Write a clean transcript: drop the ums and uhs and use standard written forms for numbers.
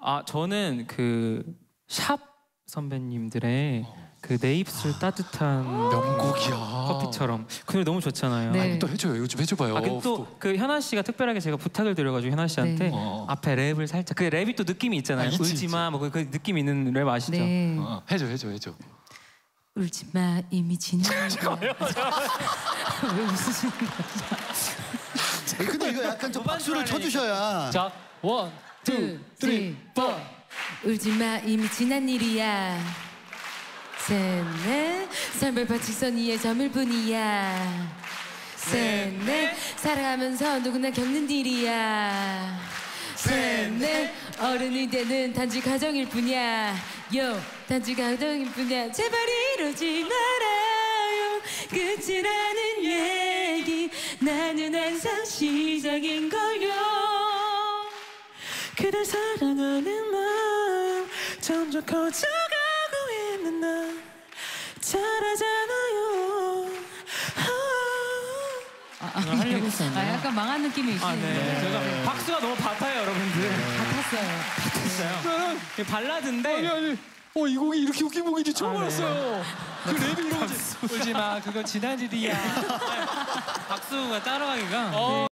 아 저는 그 샵 선배님들의 그 내 입술 따뜻한 명곡이야. 커피처럼 그 노래 너무 좋잖아요. 네. 또 해줘요. 이거 좀 해줘봐요. 또그 현아 씨가 특별하게 제가 부탁을 드려가지고 현아 씨한테 네. 앞에 랩을 살짝 그 랩이 또 느낌이 있잖아요. 울지마 뭐 그 느낌 있는 랩 아시죠? 네. 해줘. 울지마 이미 지난 왜 웃으시는 거죠? 근데 이거 약간 좀 박수를 쳐주셔야. 자, 1, 2, 3, 4. 울지마 이미 지난 일이야. 셋넷 삶을 바치선 이의 점일 뿐이야. 셋넷 살아가면서 누구나 겪는 일이야. 셋넷 어른이 되는 단지 가정일 뿐이야. 요 단지 가정일 뿐이야. 제발 이러지 말아요. 끝이라는 얘기 나는 항상 시작인 걸요. 그댈 사랑하는 마음 점점 커져가고 있는 나 잘하잖아요. 하려고 했었는데. 아 약간 망한 느낌이 있으시네요. 네. 제가 박수가 너무 같아요, 여러분들. 같았어요. 같았어요. 발라드인데. 아니. 이 곡이 이렇게 웃긴 곡인지 처음 네. 알았어요. 그 랩이 이런 거지. 울지마, 그건 지난 일이야. 박수가 따라가기가.